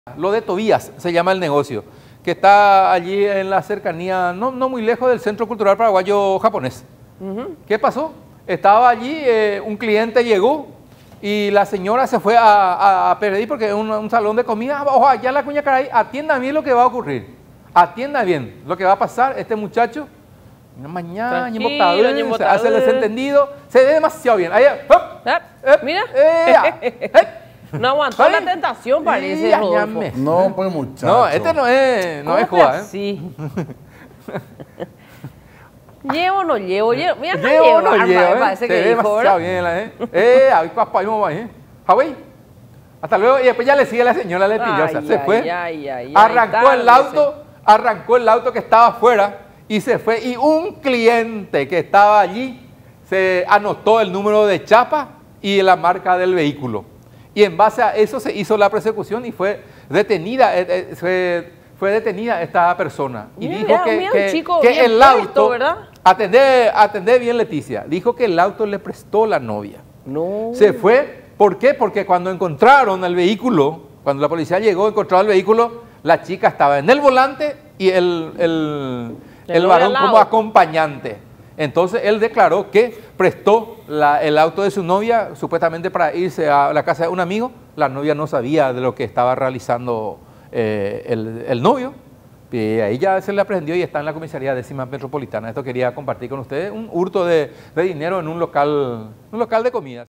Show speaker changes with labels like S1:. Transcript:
S1: Lo de Tobías se llama el negocio, que está allí en la cercanía, no muy lejos del Centro Cultural Paraguayo Japonés. ¿Qué pasó? Estaba allí, un cliente llegó y la señora se fue a pedir porque es un salón de comida. Ojo, allá la cuña caray, atienda bien lo que va a ocurrir. Atienda bien lo que va a pasar. Este muchacho, mañana, se hace el desentendido, se ve demasiado bien. Ahí,
S2: mira. No aguantó la tentación, parece, Rodolfo.
S3: No, pues muchacho.
S1: No, este no es joda,
S2: sí. ¿Llevo o no llevo? Mira,
S1: llevo o no llevo,
S2: parece que
S1: se ve
S2: dijo,
S1: demasiado bien, ahí papá, Hawái. Hasta luego, y después ya le sigue la señora Letillosa. Se fue, arrancó el auto que estaba afuera y se fue. Y un cliente que estaba allí se anotó el número de chapa y la marca del vehículo. Y en base a eso se hizo la persecución y fue detenida, esta persona. Y dijo que el auto, ¿verdad? Atendé bien, Leticia, dijo que el auto le prestó la novia.
S2: No.
S1: Se fue, ¿por qué? Porque cuando encontraron el vehículo, cuando la policía llegó, encontraron el vehículo, la chica estaba en el volante y el varón como acompañante. Entonces él declaró que prestó el auto de su novia supuestamente para irse a la casa de un amigo. La novia no sabía de lo que estaba realizando el novio. Y ahí ya se le aprendió y está en la comisaría 10ª metropolitana. Esto quería compartir con ustedes, un hurto de dinero en un local de comida.